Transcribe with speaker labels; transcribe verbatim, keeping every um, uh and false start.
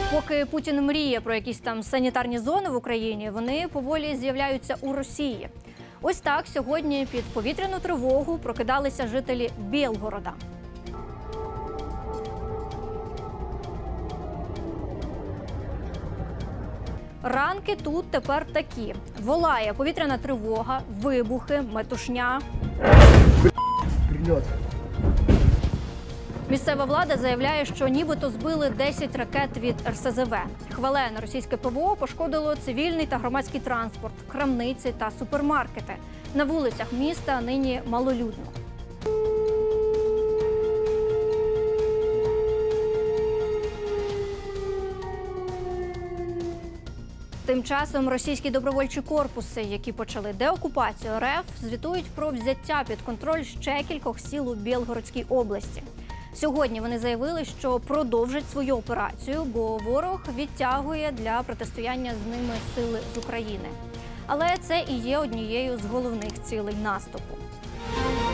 Speaker 1: Поки Путін мріє про якісь там санітарні зони в Україні, вони поволі з'являються у Росії. Ось так сьогодні під повітряну тривогу прокидалися жителі Білгорода. Ранки тут тепер такі. Волає повітряна тривога, вибухи, метушня.
Speaker 2: Прильот.
Speaker 1: Місцева влада заявляє, що нібито збили десять ракет від ер ес зе ве. Хвалене російське пе ве о пошкодило цивільний та громадський транспорт, крамниці та супермаркети. На вулицях міста нині малолюдно. Тим часом російські добровольчі корпуси, які почали деокупацію ер еф, звітують про взяття під контроль ще кількох сіл у Білгородській області. Сьогодні вони заявили, що продовжать свою операцію, бо ворог відтягує для протистояння з ними сили з України. Але це і є однією з головних цілей наступу.